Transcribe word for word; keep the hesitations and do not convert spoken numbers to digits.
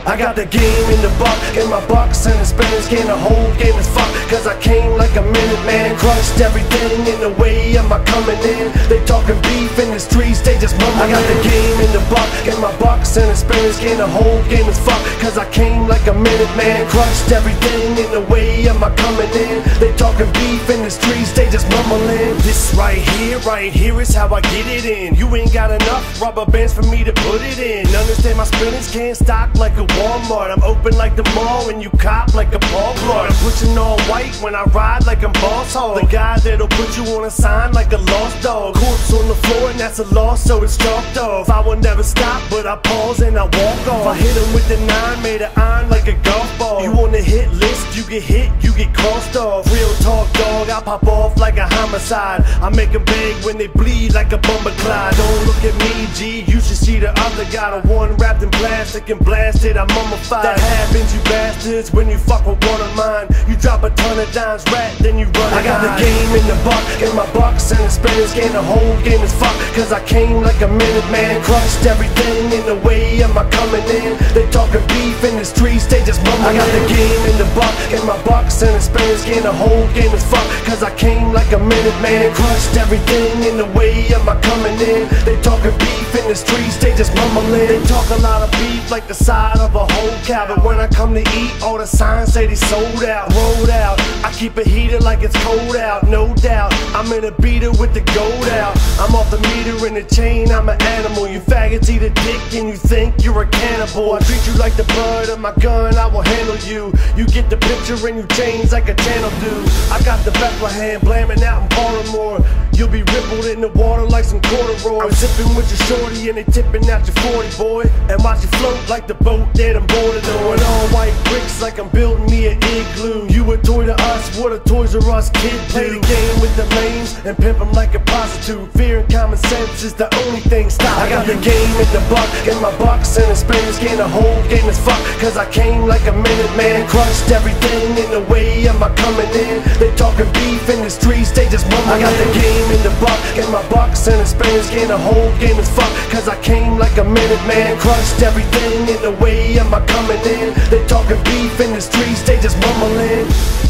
I got the game in the buck, and my bucks and the Spanish game, the whole game is fucked. Cause I came like a minute man, crushed everything in the way of my coming in. They talking beef in the streets, they just mumbling. I got the game in the buck, and my bucks and the Spanish game, the whole game is fucked. Cause I came like a minute man, crushed everything in the way of my coming in. They talking beef in the streets, they just mumbling. This right here, right here is how I get it in. You ain't got enough rubber bands for me to put it in. Understand my spinners can't stock like a Walmart. I'm open like the mall and you cop like a Paul Blart. I'm pushing all white when I ride like I'm Boss Hog. The guy that'll put you on a sign like a lost dog. Corpse on the floor and that's a loss, so it's chalked off. I will never stop, but I pause and I walk off. I hit him with the nine, made an iron like a golf ball. You on the hit list, you get hit, you get crossed off. Real talk, dog, I pop off like a homicide. I make them beg when they bleed like a bumper Clyde. Don't look at me, G, you should see the other guy. The one wrapped in plastic and blasted, I'm mummified. That happens, you bastards, when you fuck with one of mine. You drop a ton of dimes, rat, then you run. I got the game in the buck, and my bucks and the Spanish game, the whole game is fucked. Cause I came like a minute man, crushed everything in the way of my coming in. They talking beef in the streets, they just mumbling. I got the game in the buck, and my bucks and the Spanish game, the whole game is fucked. Cause I came like a minute man, crushed everything in the way of my coming in. They talking beef in the streets, they just mumbling. They talk a lot of beef like the side of a whole cow, but when I come to eat, all the signs say they sold out, rolled out. I keep it heated like it's cold out, no doubt. I'm in a beater with the gold out. I'm off the meter in the chain, I'm an animal. You faggots eat a dick and you think you're a cannibal. I treat you like the blood of my gun, I will handle you. You get the picture and you change like a channel do. I got the Bethlehem blamming out in Baltimore. You'll be rippled in the water like some corduroy. I'm zipping with your shorty and they tipping out your forty, boy. And watch you float like the boat that I'm boarded on. All white bricks like I'm building me an igloo. You a toy to us, what a Toys R Us kid do. Play the game with the lanes and pimp them like a prostitute. Fear and common sense is the only thing stopping. I got the game in the buck, and my bucks and the Spanish game, the whole game is fucked. Cause I came like a minute man, crushed everything in the way of my coming in. They talking beef in the streets, they just mumbling. I got the game in the buck, and my bucks and the Spanish game, the whole game is fucked. Cause I came like a minute man, crushed everything in the way of my coming in. They talking beef in the streets, they just mumbling.